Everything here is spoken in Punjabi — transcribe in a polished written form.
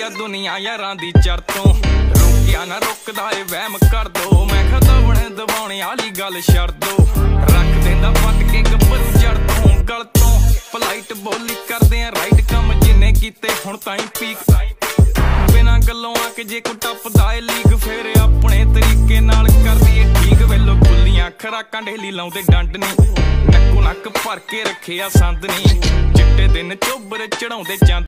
ਆ ਦੁਨੀਆ ਯਾਰਾਂ ਦੀ ਚਰਤੋਂ ਰੋਕਿਆ ਨਾ ਰੁਕਦਾ ਏ ਵਹਿਮ ਕਰ ਦੋ ਮੈਂ ਖਦਵਣੇ ਦਵਾਉਣੇ ਵਾਲੀ ਗੱਲ ਛੱਡ ਦੋ ਰੱਖ ਦਿੰਦਾ ਪੱਟ ਕੇ ਗੱਭਰੂ ਜੜ ਤੋਂ ਗਲ ਤੋਂ ਫਲਾਈਟ ਬੋਲੀ ਕਰਦੇ ਆ ਰਾਈਟ ਕੰਮ ਜਿੰਨੇ ਕੀਤੇ ਹੁਣ ਤਾਈਂ ਪੀਕ ਬਿਨਾਂ ਗੱਲੋਂ ਆ ਕੇ ਜੇ ਕੋ ਟੱਪਦਾ ਏ ਲੀਗ ਫੇਰ ਆਪਣੇ ਤਰੀਕੇ ਨਾਲ ਕਰਦੀ ਏ ਠੀਕ ਵੇਲੋ ਖੁੱਲੀਆਂ ਖਰਾਕਾਂ ਢੇਲੀ ਲਾਉਂਦੇ ਡੰਡ ਨੀ ਨੱਕੋ ਨੱਕ ਭਰ ਕੇ ਰੱਖਿਆ ਸੰਦ ਨੀ ਚਿੱਟੇ ਦਿਨ ਚੋਬਰ ਚੜਾਉਂਦੇ ਚੰਦ